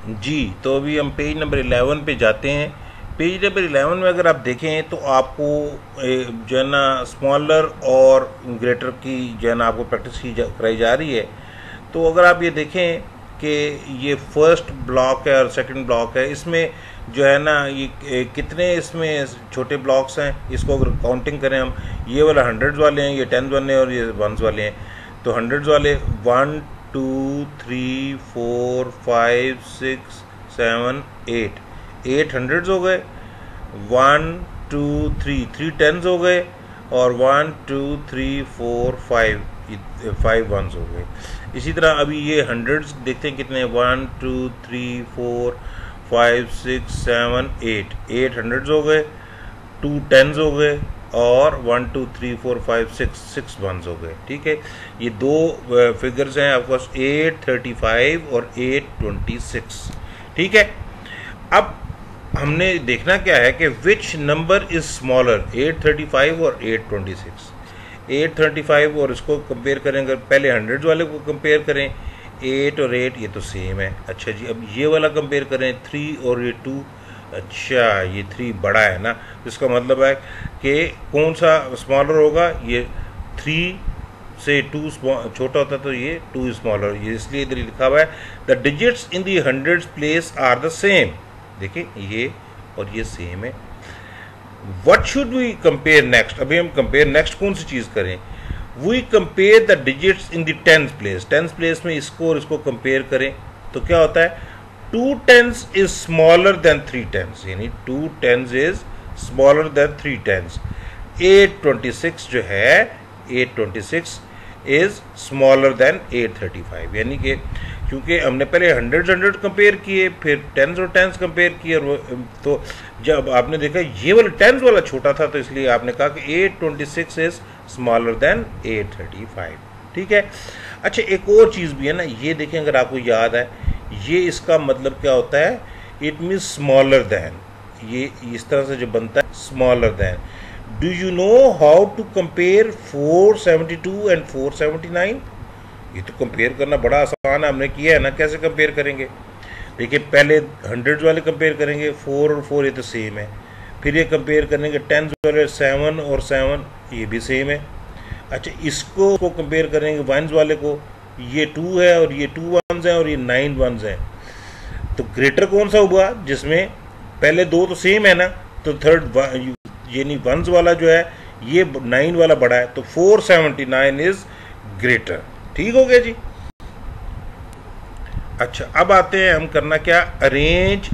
जी, तो अभी हम पेज नंबर 11 पे जाते हैं। पेज नंबर 11 में अगर आप देखें तो आपको जो है ना स्मॉलर और ग्रेटर की जो है ना आपको प्रैक्टिस कराई जा रही है। तो अगर आप ये देखें कि ये फर्स्ट ब्लॉक है और सेकंड ब्लॉक है, इसमें जो है ना ये कितने इसमें छोटे ब्लॉक्स हैं, इसको अगर काउंटिंग करें हम, ये वाला हंड्रेड्स वाले हैं, ये टेंस वाले हैं और ये वंस वाले हैं। तो हंड्रेड्स वाले 1 2 3 4 5 6 7 8 हंड्रेड्स हो गए। 1 2 3 टेंस हो गए और 1 2 3 4 5 वंस हो गए। इसी तरह अभी ये हंड्रेड्स देखते हैं कितने, 1 2 3 4 5 6 7 8 हंड्रेड्स हो गए, 2 टेंस हो गए और 1 2 3 4 5 6 वंस हो गए। ठीक है, ये दो फिगर्स हैं आपके पास, 835 और 826। ठीक है, अब हमने देखना क्या है कि विच नंबर इज स्मॉलर, 835 और 826। 835 और इसको कंपेयर करें, अगर पहले हंड्रेड्स वाले को कंपेयर करें, 8 और 8 ये तो सेम है। अच्छा जी, अब ये वाला कंपेयर करें, 3 और ये 2, अच्छा ये 3 बड़ा है ना, इसका मतलब है कि कौन सा स्मॉलर होगा, ये 3 से 2 छोटा होता है तो ये 2 स्मॉलर, ये इसलिए इधर लिखा हुआ है the digits in the hundreds place are the same. देखिए ये और ये सेम है। What should we compare next, अभी हम कंपेयर नेक्स्ट कौन सी चीज़ करें, we compare the digits in the tens place. Tens place में इसको और इसको कंपेयर करें तो क्या होता है, 2 tens is smaller than 3 tens, यानी 2 tens is smaller than 3 tens. 826 जो है, 826 इज स्मॉलर देन 835, यानी कि क्योंकि हमने पहले हंड्रेड कंपेयर किए, फिर टेंस और टेंस कंपेयर किए, और तो जब आपने देखा ये वाला टेंस वाला छोटा था तो इसलिए आपने कहा कि 826 इज स्मॉलर देन 835। ठीक है, अच्छा एक और चीज़ भी है ना, ये देखें अगर आपको याद है, ये इसका मतलब क्या होता है, इट मीन्स स्मॉलर दैन, ये इस तरह से जो बनता है smaller than. Do you know how to compare 472 and 479? ये तो कंपेयर करना बड़ा आसान है, हमने किया है ना। कैसे कंपेयर करेंगे, देखिए पहले हंड्रेड्स वाले कंपेयर करेंगे, 4 और 4 ये तो सेम है, फिर ये कंपेयर करेंगे टेंस वाले 7 और 7 ये भी सेम है। अच्छा इसको कंपेयर करेंगे वंस वाले को, ये 2 है और ये 2 वंस हैं और ये 9 वंस हैं। तो ग्रेटर कौन सा हुआ, जिसमें पहले 2 तो सेम है ना, तो थर्ड यानी वंस वाला जो है ये 9 वाला बड़ा है, तो 479 इज ग्रेटर। ठीक हो गया जी। अच्छा अब आते हैं हम करना क्या, arrange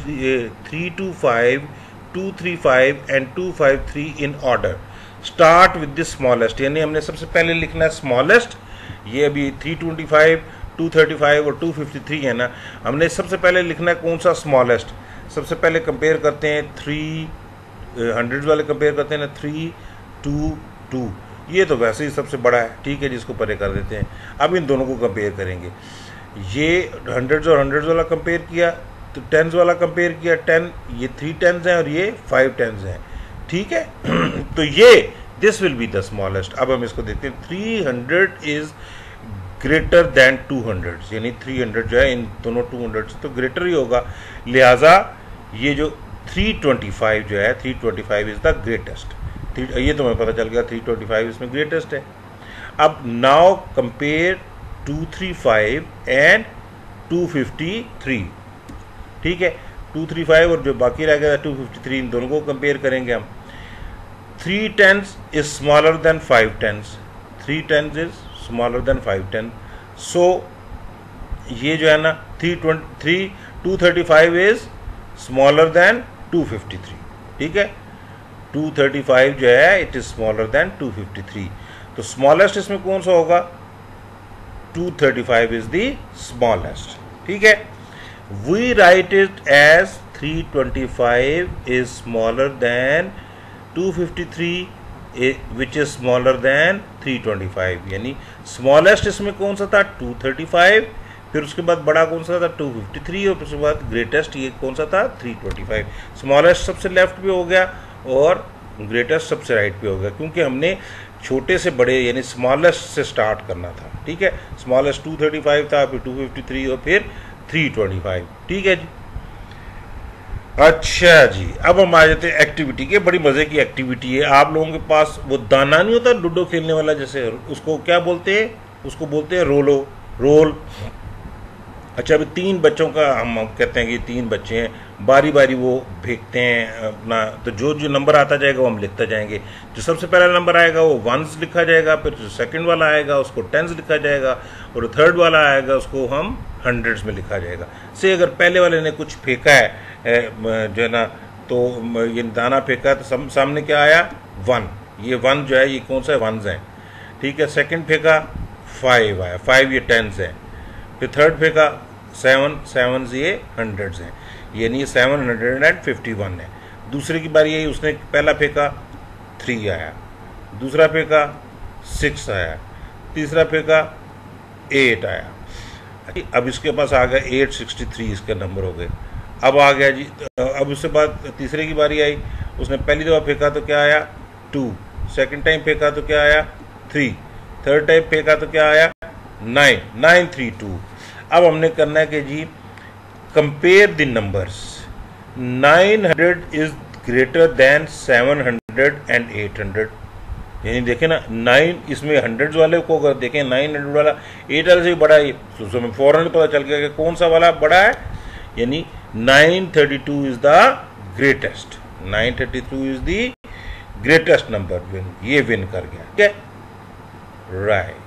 325 235 and 253 in order, start with the smallest, यानी हमने सबसे पहले लिखना है स्मॉलेस्ट। ये अभी 325 235 और 253 है ना, हमने सबसे पहले लिखना है कौन सा, स्मॉलेस्ट। सबसे पहले कंपेयर करते हैं 300 वाले कंपेयर करते हैं ना, 3 2 2, ये तो वैसे ही सबसे बड़ा है। ठीक है, जिसको परे कर देते हैं। अब इन दोनों को कंपेयर करेंगे, ये हंड्रेड्स और हंड्रेड्स वाला कंपेयर किया, तो टेंस वाला कंपेयर किया, 10 ये 3 टेंस हैं और ये 5 टेंस हैं। ठीक है तो ये this will be the smallest. अब हम इसको देखते हैं, 300 इज ग्रेटर देन 200, यानी 300 जो है इन दोनों 200 से तो ग्रेटर ही होगा, लिहाजा ये जो 325 जो है, 325 इज द ग्रेटेस्ट। ये तो हमें पता चल गया 325 इसमें ग्रेटेस्ट है। अब नाउ कंपेयर 235 एंड 253। ठीक है, 235 और जो बाकी रह गया 253, इन दोनों को कंपेयर करेंगे हम। 3 tens is smaller than 5 tens, 3 tens is smaller than 5 tens. So ये जो है ना 235 इज स्मॉलर देन 253। ठीक है, 235 जो है इट इज स्मॉलर देन 253, तो स्मॉलेस्ट इसमें कौन सा होगा, 235 इज द स्मॉलेस्ट। ठीक है, we write it as 325 is smaller than 253 which is smaller than 325, यानी स्मॉलेस्ट इसमें कौन सा था, 235, फिर उसके बाद बड़ा कौन सा था, 253, और उसके बाद ग्रेटेस्ट ये कौन सा था, 325। स्मॉलेस्ट सबसे लेफ्ट पे हो गया और ग्रेटेस्ट सबसे राइट पे हो गया, क्योंकि हमने छोटे से बड़े यानी स्मॉलेस्ट से स्टार्ट करना था। ठीक है, स्मॉलेस्ट 235 था, फिर 253 और फिर 325। ठीक है जी। अच्छा जी, अब हम आ जाते हैं एक्टिविटी के। बड़ी मज़े की एक्टिविटी है। आप लोगों के पास वो दाना नहीं होता लूडो खेलने वाला, जैसे उसको क्या बोलते हैं, उसको बोलते हैं रोल। अच्छा, अभी 3 बच्चों का हम कहते हैं कि 3 बच्चे हैं, बारी बारी वो फेंकते हैं अपना, तो जो जो नंबर आता जाएगा वो हम लिखते जाएंगे। जो सबसे पहला नंबर आएगा वो 1s लिखा जाएगा, फिर जो सेकंड वाला आएगा उसको 10s लिखा जाएगा, और थर्ड वाला आएगा उसको हम 100s में लिखा जाएगा। से अगर पहले वाले ने कुछ फेंका है जो है ना, तो ये दाना फेंका है, तो सामने क्या आया 1। ये 1 जो है ये कौन सा 1s है। ठीक है, सेकंड फेंका 5 आया, 5 ये 10s है। फिर थर्ड फेंका 7 ये 100s हैं, यानी 751 है। दूसरे की बारी आई, उसने पहला फेंका 3 आया, दूसरा फेंका 6 आया, तीसरा फेंका 8 आया। अब इसके पास आ गया 863, इसके नंबर हो गए। अब आ गया जी, अब उसके बाद तीसरे की बारी आई, उसने पहली दफ़ा फेंका तो क्या आया 2, सेकंड टाइम फेंका तो क्या आया 3, थर्ड टाइम फेंका तो क्या आया 932। अब हमने करना है कि जी compare the numbers. 900 is greater than 700 and 800। यानी देखें ना, 9 इसमें 100 वाले को अगर देखें, 900 वाला 8 वाले से भी बड़ा है, तो उसमें फौरन पता चल गया कि कौन सा वाला बड़ा है। यानी 932 is the greatest, 932 is the greatest number. ये विन कर गया। ठीक है, राइट।